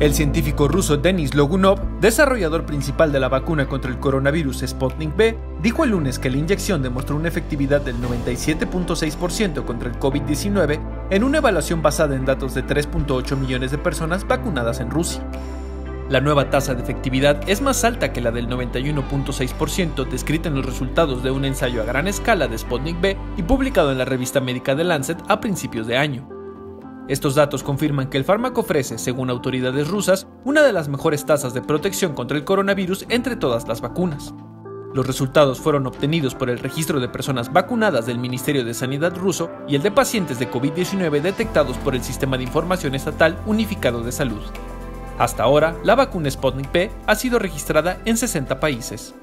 El científico ruso Denis Logunov, desarrollador principal de la vacuna contra el coronavirus Sputnik V, dijo el lunes que la inyección demostró una efectividad del 97.6% contra el COVID-19 en una evaluación basada en datos de 3.8 millones de personas vacunadas en Rusia. La nueva tasa de efectividad es más alta que la del 91.6% descrita en los resultados de un ensayo a gran escala de Sputnik V y publicado en la revista médica The Lancet a principios de año. Estos datos confirman que el fármaco ofrece, según autoridades rusas, una de las mejores tasas de protección contra el coronavirus entre todas las vacunas. Los resultados fueron obtenidos por el registro de personas vacunadas del Ministerio de Sanidad ruso y el de pacientes de COVID-19 detectados por el Sistema de Información Estatal Unificado de Salud. Hasta ahora, la vacuna Sputnik V ha sido registrada en 60 países.